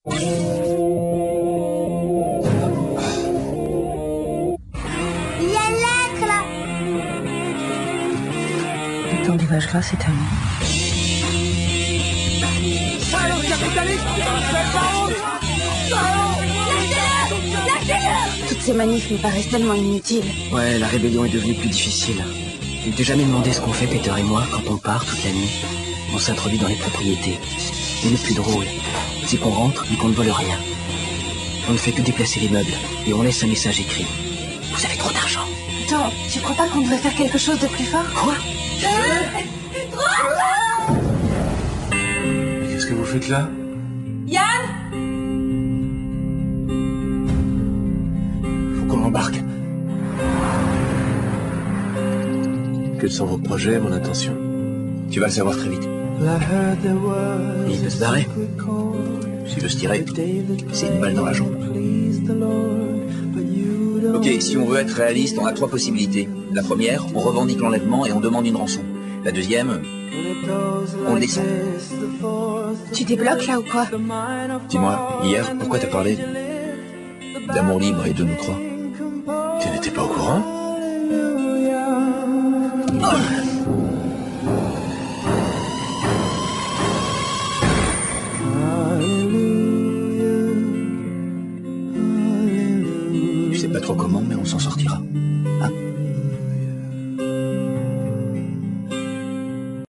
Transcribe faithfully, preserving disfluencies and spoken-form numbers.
Il y a l'acre là. Le temps des vaches grasses est terminé. Salaud capitaliste, c'est pas honte. Lâchez-le, lâchez-le. Toutes ces manifs me paraissent tellement inutiles. Ouais, la rébellion est devenue plus difficile. Je t'ai jamais demandé ce qu'on fait, Peter et moi, quand on part toute la nuit. On s'introduit dans les propriétés. Et le plus drôle, c'est qu'on rentre et qu'on ne vole rien. On ne fait que déplacer les meubles et on laisse un message écrit. Vous avez trop d'argent. Attends, tu crois pas qu'on devrait faire quelque chose de plus fort? Quoi? Mais qu'est-ce que vous faites là? Yann, Faut qu'on embarque. Quels sont vos projets, mon intention? Tu vas le savoir très vite. Il peut se barrer. S'il veut se tirer, c'est une balle dans la jambe. Ok, si on veut être réaliste, on a trois possibilités. La première, on revendique l'enlèvement et on demande une rançon. La deuxième, on le descend. Tu débloques là ou quoi? Dis-moi, hier, pourquoi t'as parlé d'amour libre et de nous trois? Tu n'étais pas au courant? Je sais pas trop comment, mais on s'en sort.